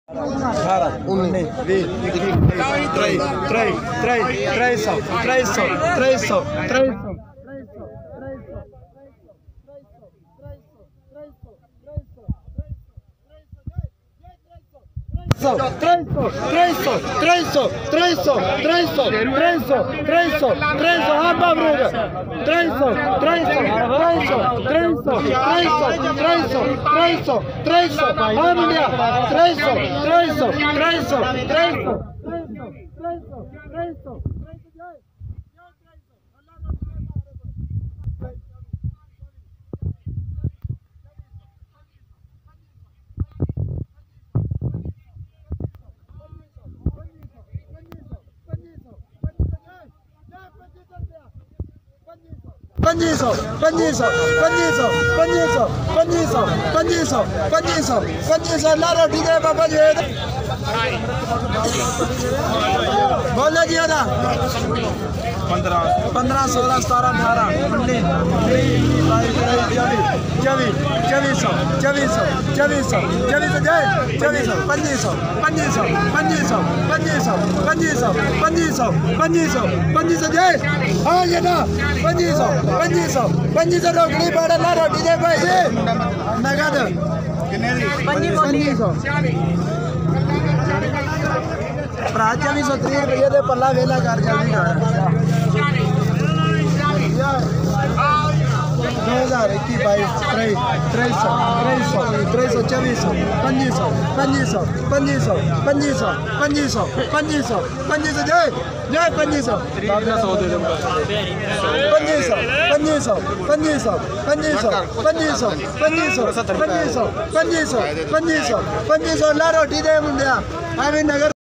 बोलो जी 15 16 17 18 19 रोटी पड़ा ला रोटी दे पैसे नगद भरा 2430 रुपये दे पल्ला वेला कर जल्दी कर 2021 22 23 ला रोटी दे मुंडिया।